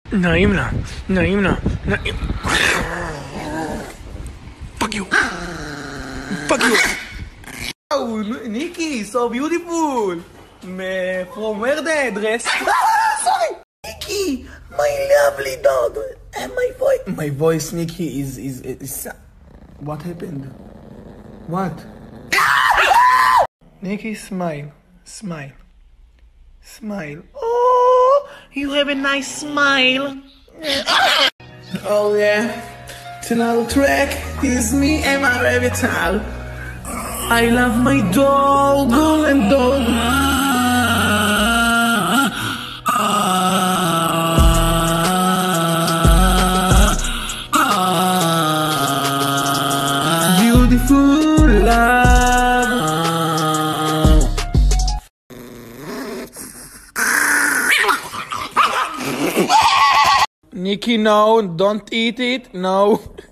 נעים לה, נעים לה, נעים. Fuck you. Fuck you. Oh, Nikki, so beautiful. From where the address? Sorry. Nikki, my lovely dog. And my voice, Nikki, is what happened? What? Nikki, smile. Smile. Smile. Oh, you have a nice smile. Oh yeah. Tonight track is me and my rabbit. I love my dog and dog. Beautiful love. Nikki, no, don't eat it. No.